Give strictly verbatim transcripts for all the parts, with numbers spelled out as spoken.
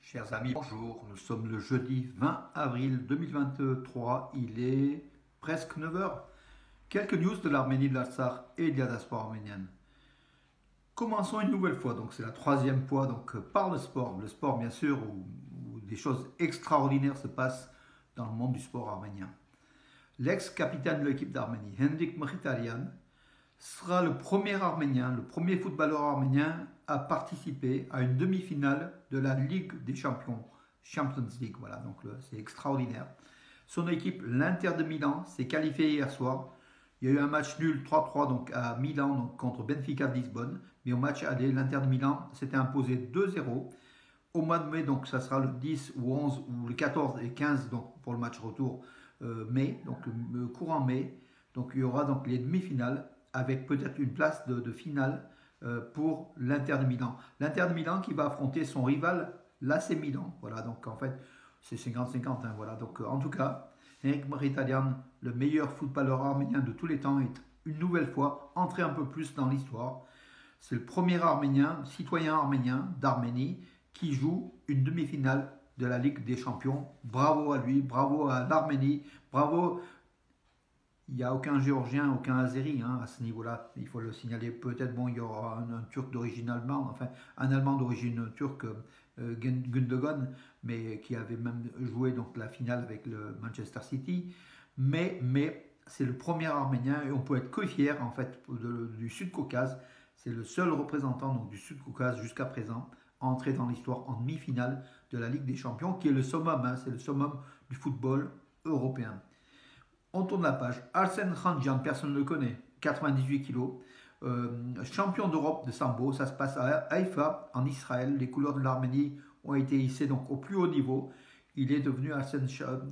Chers amis, bonjour. Nous sommes le jeudi vingt avril deux mille vingt-trois. Il est presque neuf heures. Quelques news de l'Arménie, de l'Artsakh et de la diaspora arménienne. Commençons une nouvelle fois. Donc c'est la troisième fois donc, par le sport. Le sport, bien sûr, où, où des choses extraordinaires se passent dans le monde du sport arménien. L'ex-capitaine de l'équipe d'Arménie, Henrik Mkhitaryan, sera le premier Arménien, le premier footballeur arménien à participer à une demi-finale de la Ligue des Champions, Champions League. Voilà, donc c'est extraordinaire. Son équipe, l'Inter de Milan, s'est qualifiée hier soir. Il y a eu un match nul trois trois donc à Milan donc, contre Benfica de Lisbonne. Mais au match aller, l'Inter de Milan s'était imposé deux zéro. Au mois de mai, donc ça sera le dix ou onze ou le quatorze et quinze donc, pour le match retour euh, mai, donc le courant mai. Donc il y aura donc les demi-finales avec peut-être une place de, de finale euh, pour l'Inter de Milan. L'Inter de Milan qui va affronter son rival, l'A C Milan. Voilà, donc en fait, c'est cinquante cinquante. Hein, voilà. Donc euh, en tout cas, Henrik Mkhitaryan, le meilleur footballeur arménien de tous les temps, est une nouvelle fois entré un peu plus dans l'histoire. C'est le premier Arménien, citoyen arménien d'Arménie, qui joue une demi-finale de la Ligue des Champions. Bravo à lui, bravo à l'Arménie, bravo. Il n'y a aucun Géorgien, aucun Azéri hein, à ce niveau-là, il faut le signaler. Peut-être bon, il y aura un, un Turc d'origine allemande, enfin un Allemand d'origine turque, euh, Gundogan, mais qui avait même joué donc, la finale avec le Manchester City. Mais, mais c'est le premier Arménien et on peut être que fier en fait de, du Sud-Caucase. C'est le seul représentant donc, du Sud-Caucase jusqu'à présent à entrer dans l'histoire en demi-finale de la Ligue des Champions, qui est le summum, hein, c'est le summum du football européen. On tourne la page. Arsène Khanjan, personne ne le connaît, quatre-vingt-dix-huit kilos. Euh, champion d'Europe de sambo, ça se passe à Haïfa, en Israël. Les couleurs de l'Arménie ont été hissées donc au plus haut niveau. Il est devenu Arsène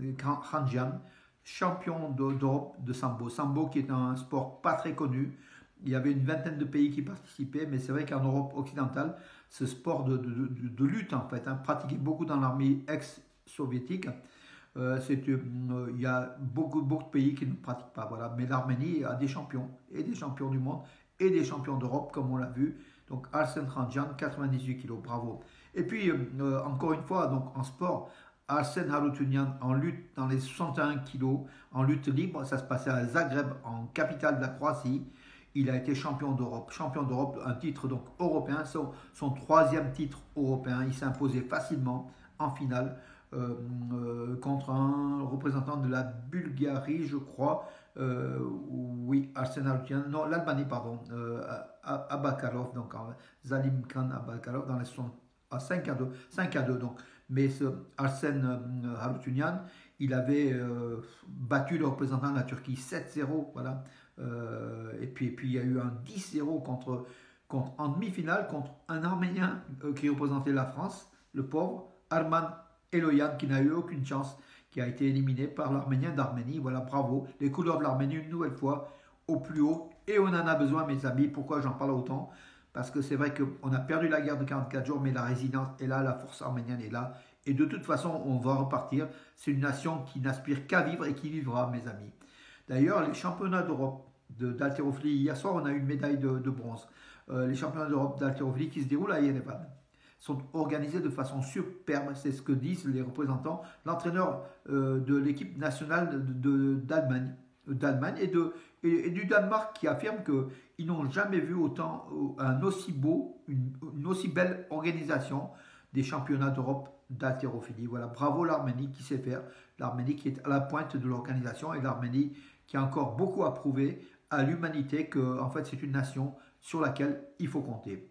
Khanjan, champion d'Europe de sambo. Sambo qui est un sport pas très connu. Il y avait une vingtaine de pays qui participaient, mais c'est vrai qu'en Europe occidentale, ce sport de, de, de, de lutte, en fait, hein, pratiqué beaucoup dans l'armée ex-soviétique. Euh, euh, il y a beaucoup, beaucoup de pays qui ne pratiquent pas. Voilà. Mais l'Arménie a des champions, et des champions du monde, et des champions d'Europe, comme on l'a vu. Donc Arsène Khanjan, quatre-vingt-dix-huit kilos, bravo. Et puis, euh, encore une fois, donc, en sport, Arsène Harutyunyan en lutte dans les soixante et un kilos, en lutte libre, ça se passait à Zagreb, en capitale de la Croatie. Il a été champion d'Europe. Champion d'Europe, un titre donc européen, son, son troisième titre européen. Il s'est imposé facilement en finale. Euh, euh, contre un représentant de la Bulgarie, je crois. Euh, oui, Arsène Harutyunyan, non, l'Albanie, pardon, euh, Abakarov, donc Zalim Khan Abakarov, dans les à cinq à deux, cinq à deux donc. Mais ce Arsène euh, Harutyunyan, il avait euh, battu le représentant de la Turquie sept zéro, voilà. Euh, et, puis, et puis il y a eu un dix zéro contre, contre, en demi-finale contre un Arménien euh, qui représentait la France, le pauvre Arman Eloyan, qui n'a eu aucune chance, qui a été éliminé par l'Arménien d'Arménie. Voilà, bravo. Les couleurs de l'Arménie, une nouvelle fois, au plus haut. Et on en a besoin, mes amis. Pourquoi j'en parle autant? Parce que c'est vrai qu'on a perdu la guerre de quarante-quatre jours, mais la résilience est là, la force arménienne est là. Et de toute façon, on va repartir. C'est une nation qui n'aspire qu'à vivre et qui vivra, mes amis. D'ailleurs, les championnats d'Europe d'haltérophilie, hier soir, on a eu une médaille de, de bronze. Euh, les championnats d'Europe d'haltérophilie qui se déroulent à Yerevan sont organisés de façon superbe, c'est ce que disent les représentants, l'entraîneur euh, de l'équipe nationale d'Allemagne d'Allemagne et, de, et, et du Danemark qui affirme qu'ils n'ont jamais vu autant un aussi beau, une, une aussi belle organisation des championnats d'Europe d'haltérophilie. Voilà, bravo l'Arménie qui sait faire, l'Arménie qui est à la pointe de l'organisation et l'Arménie qui a encore beaucoup à prouver à l'humanité que en fait c'est une nation sur laquelle il faut compter.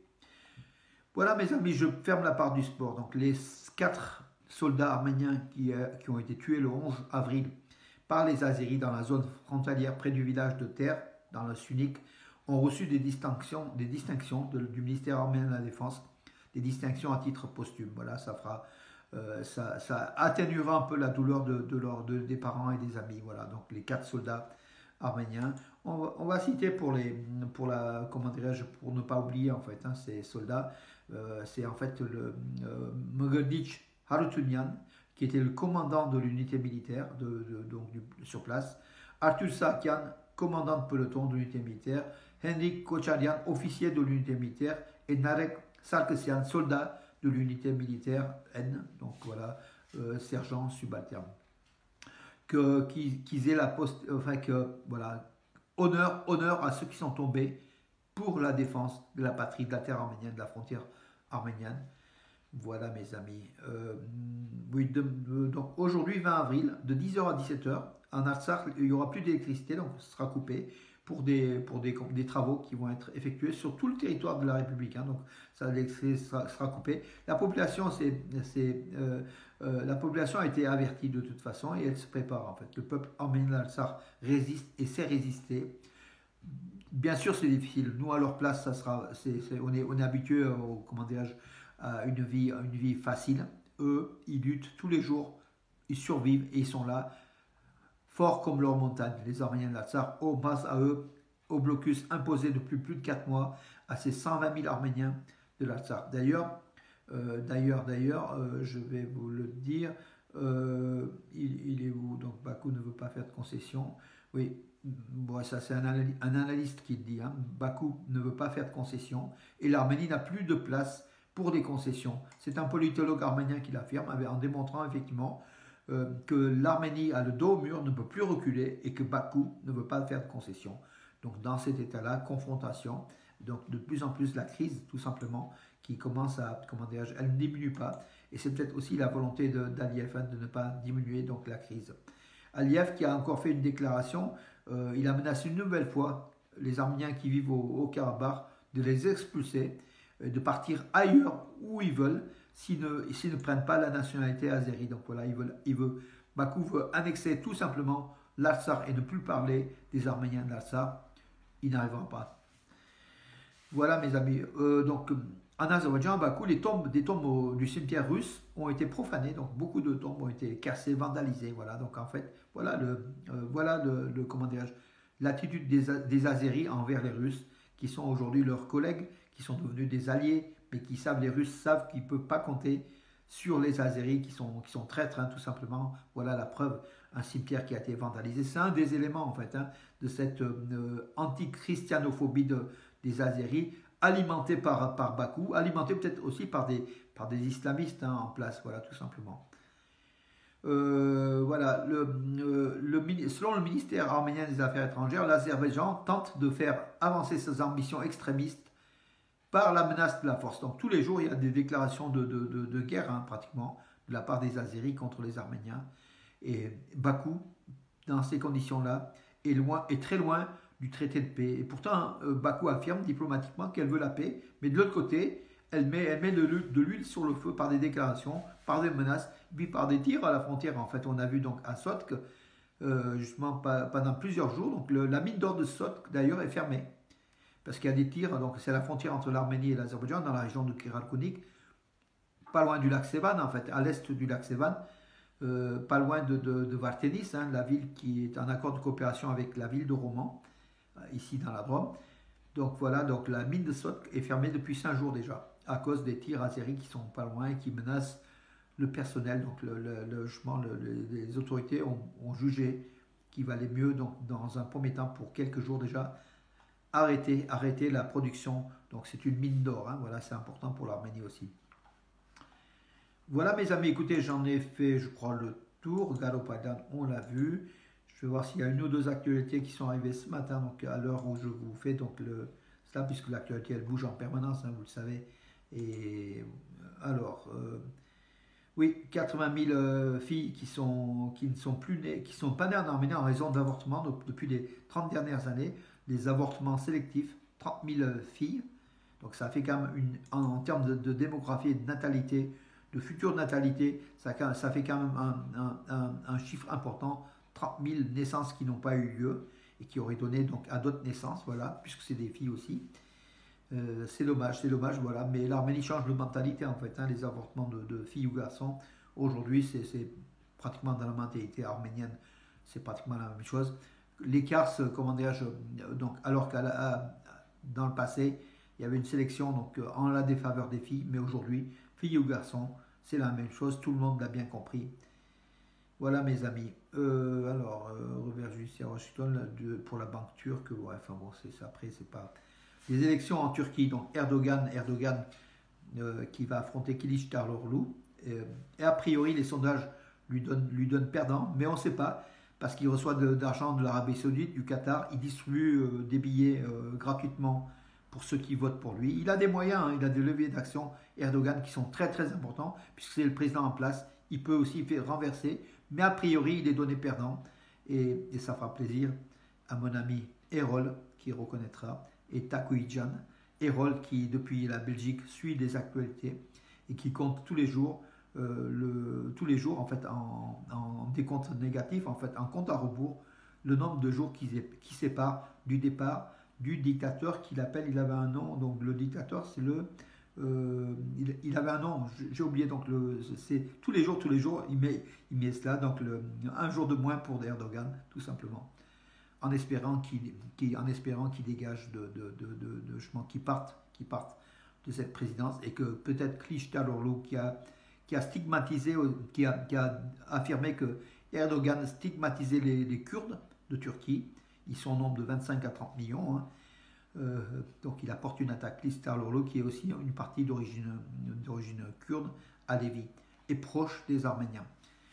Voilà mes amis, je ferme la part du sport. Donc les quatre soldats arméniens qui, euh, qui ont été tués le onze avril par les Azéris dans la zone frontalière près du village de Terre, dans le Sunnik, ont reçu des distinctions, des distinctions de, du ministère arménien de la Défense, des distinctions à titre posthume. Voilà, ça fera, euh, ça, ça atténuera un peu la douleur de, de leur, de, des parents et des amis. Voilà, donc les quatre soldats arméniens. On va, on va citer pour les, pour la, comment dirais-je, pour ne pas oublier en fait, hein, ces soldats. Euh, c'est en fait le euh, Mgedic Harutyunyan qui était le commandant de l'unité militaire de, de, donc, du, sur place, Arthur Sakian, commandant de peloton de l'unité militaire, Henrik Kocharian, officier de l'unité militaire, et Narek Sarkisian, soldat de l'unité militaire N, donc voilà, euh, sergent subalterne. Que, qu'ils, qu'ils aient la poste, enfin que, voilà, honneur, honneur à ceux qui sont tombés pour la défense de la patrie, de la terre arménienne, de la frontière arménienne. Voilà mes amis. Euh, oui, de, de, donc aujourd'hui vingt avril, de dix heures à dix-sept heures, en Artsakh, il n'y aura plus d'électricité, donc ce sera coupé pour des, pour des, des travaux qui vont être effectués sur tout le territoire de la République. Hein, donc ça, l'électricité sera, sera coupée. La population, c'est, c'est, euh, euh, la population a été avertie de toute façon et elle se prépare en fait. Le peuple arménien d'Artsakh résiste et sait résister. Bien sûr, c'est difficile. Nous, à leur place, ça sera, c'est, c'est, on est, on est habitué au, comment dirais-je, à une vie, à une vie facile. Eux, ils luttent tous les jours, ils survivent et ils sont là, forts comme leur montagne. Les Arméniens de l'Artsakh, oh, grâce à eux, au blocus imposé depuis plus de quatre mois à ces cent vingt mille Arméniens de l'Artsakh. D'ailleurs, euh, d'ailleurs, d'ailleurs, euh, je vais vous le dire, euh, il, il est où? Donc Bakou ne veut pas faire de concession. Oui. Bon, ça c'est un, un analyste qui le dit, hein. Bakou ne veut pas faire de concessions et l'Arménie n'a plus de place pour des concessions. C'est un politologue arménien qui l'affirme en démontrant effectivement euh, que l'Arménie a le dos au mur, ne peut plus reculer et que Bakou ne veut pas faire de concessions. Donc dans cet état-là, confrontation, donc de plus en plus la crise tout simplement qui commence à, comment dirais-je, elle ne diminue pas et c'est peut-être aussi la volonté d'Aliyev hein, de ne pas diminuer donc la crise. Aliyev qui a encore fait une déclaration. Euh, il a menacé une nouvelle fois les Arméniens qui vivent au, au Karabakh de les expulser, euh, de partir ailleurs où ils veulent s'ils ne, s'ils ne prennent pas la nationalité azérie. Donc voilà, ils veulent, ils veulent, Bakou veut annexer tout simplement l'Artsakh et ne plus parler des Arméniens de l'Artsakh. Il n'arrivera pas. Voilà mes amis. Euh, donc en Azerbaïdjan, à Bakou, les tombes, des tombes au, du cimetière russe ont été profanées. Donc beaucoup de tombes ont été cassées, vandalisées. Voilà. Donc en fait, voilà le, euh, voilà le, le comment dirais-je, l'attitude des, des Azéris envers les Russes, qui sont aujourd'hui leurs collègues, qui sont devenus des alliés, mais qui savent, les Russes savent qu'ils ne peuvent pas compter sur les Azéris, qui sont, qui sont traîtres, hein, tout simplement. Voilà la preuve, un cimetière qui a été vandalisé. C'est un des éléments, en fait, hein, de cette euh, anti-christianophobie de, des Azéris, alimenté par, par Bakou, alimenté peut-être aussi par des, par des islamistes hein, en place, voilà, tout simplement. Euh, voilà, le, euh, le, selon le ministère arménien des Affaires étrangères, l'Azerbaïdjan tente de faire avancer ses ambitions extrémistes par la menace de la force. Donc tous les jours, il y a des déclarations de, de, de, de guerre, hein, pratiquement, de la part des Azéris contre les Arméniens. Et Bakou, dans ces conditions-là, est, loin, est très loin du traité de paix. Et pourtant, euh, Bakou affirme diplomatiquement qu'elle veut la paix, mais de l'autre côté, elle met, elle met de, de l'huile sur le feu par des déclarations, par des menaces, puis par des tirs à la frontière. En fait, on a vu donc à Sotk, euh, justement pendant plusieurs jours, donc le, la mine d'or de Sotk d'ailleurs est fermée, parce qu'il y a des tirs, donc c'est la frontière entre l'Arménie et l'Azerbaïdjan, dans la région de Kiralkonik, pas loin du lac Sevan, en fait, à l'est du lac Sevan, euh, pas loin de, de, de Vartenis, hein, la ville qui est en accord de coopération avec la ville de Roman, ici dans la Drôme. Donc voilà, donc la mine de Sotk est fermée depuis cinq jours déjà, à cause des tirs azéris qui sont pas loin et qui menacent le personnel. Donc le, le, le, le, les autorités ont, ont jugé qu'il valait mieux, donc, dans un premier temps, pour quelques jours déjà, arrêter, arrêter la production. Donc c'est une mine d'or, hein, voilà, c'est important pour l'Arménie aussi. Voilà mes amis, écoutez, j'en ai fait, je crois, le tour. Galopadan, on l'a vu. Je vais voir s'il y a une ou deux actualités qui sont arrivées ce matin, donc à l'heure où je vous fais donc le, cela, puisque l'actualité elle bouge en permanence, hein, vous le savez. Et alors, euh, oui, quatre-vingt mille euh, filles qui, sont, qui ne sont plus nées, qui sont pas nées en Arménie en raison d'avortements donc, depuis les trente dernières années, des avortements sélectifs, trente mille filles. Donc ça fait quand même, une, en, en termes de, de démographie et de natalité, de future natalité, ça, ça fait quand même un, un, un, un chiffre important. trente mille naissances qui n'ont pas eu lieu et qui auraient donné donc à d'autres naissances, voilà, puisque c'est des filles aussi. Euh, c'est dommage, c'est dommage, voilà. Mais l'Arménie change de mentalité en fait, hein, les avortements de, de filles ou garçons. Aujourd'hui, c'est pratiquement dans la mentalité arménienne, c'est pratiquement la même chose. L'écart, comment dirais-je, donc, alors que dans le passé, il y avait une sélection donc, en la défaveur des filles, mais aujourd'hui, filles ou garçons, c'est la même chose, tout le monde l'a bien compris. Voilà mes amis. Euh, alors, euh, revers judiciaire à Washington de, pour la banque turque. Ouais, enfin bon, c'est après, c'est pas. Les élections en Turquie, donc Erdogan, Erdogan euh, qui va affronter Kılıçdaroğlu. Et, et a priori, les sondages lui donnent, lui donnent perdant, mais on ne sait pas, parce qu'il reçoit de, d'argent de l'Arabie Saoudite, du Qatar, il distribue euh, des billets euh, gratuitement pour ceux qui votent pour lui. Il a des moyens, hein, il a des leviers d'action, Erdogan, qui sont très très importants, puisque c'est le président en place, il peut aussi faire renverser, mais a priori, il est donné perdant, et, et ça fera plaisir à mon ami Erol, qui reconnaîtra, et Takuijan, Erol, qui depuis la Belgique suit les actualités, et qui compte tous les jours, euh, le, tous les jours en fait en, en décompte négatif, en fait en compte à rebours, le nombre de jours qui, qui séparent du départ du dictateur qu'il appelle, il avait un nom, donc le dictateur c'est le, euh, il, il avait un nom, j'ai oublié, donc le, c'est tous les jours, tous les jours, il met, il met cela, donc le, un jour de moins pour Erdogan, tout simplement, en espérant qu'il, qu'il, en espérant qu'il dégage de, de, de, de, de chemin, qu'il parte, qu'il parte de cette présidence, et que peut-être Kılıçdaroğlu qui a, qui a stigmatisé, qui a, qui a affirmé que Erdogan stigmatisait les, les Kurdes de Turquie. Ils sont au nombre de vingt-cinq à trente millions. Hein. Euh, donc il apporte une attaque. Kılıçdaroğlu qui est aussi une partie d'origine, d'origine kurde, Alevi, et proche des Arméniens.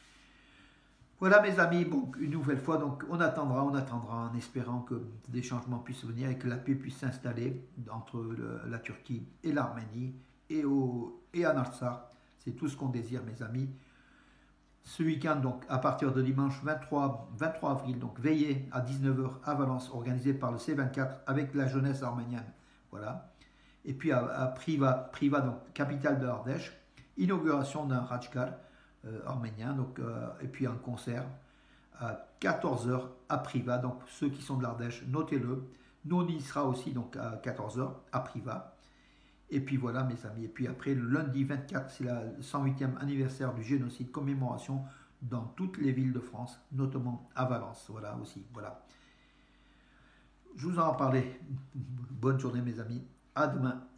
Voilà mes amis, bon, une nouvelle fois, donc on attendra, on attendra en espérant que des changements puissent venir et que la paix puisse s'installer entre le, la Turquie et l'Arménie et, au, et à Artsakh. C'est tout ce qu'on désire mes amis. Ce week-end, donc à partir de dimanche vingt-trois avril, donc veillée à dix-neuf heures à Valence, organisée par le C vingt-quatre avec la jeunesse arménienne. Voilà. Et puis à, à Priva, Priva, donc capitale de l'Ardèche, inauguration d'un Rajkar Euh, arménien, donc, euh, et puis un concert à quatorze heures à Priva, donc ceux qui sont de l'Ardèche, notez-le, nous on y sera aussi donc à quatorze heures à Priva, et puis voilà mes amis, et puis après le lundi vingt-quatre, c'est le cent huitième anniversaire du génocide, commémoration dans toutes les villes de France, notamment à Valence, voilà aussi, voilà. Je vous en parlais, bonne journée mes amis, à demain.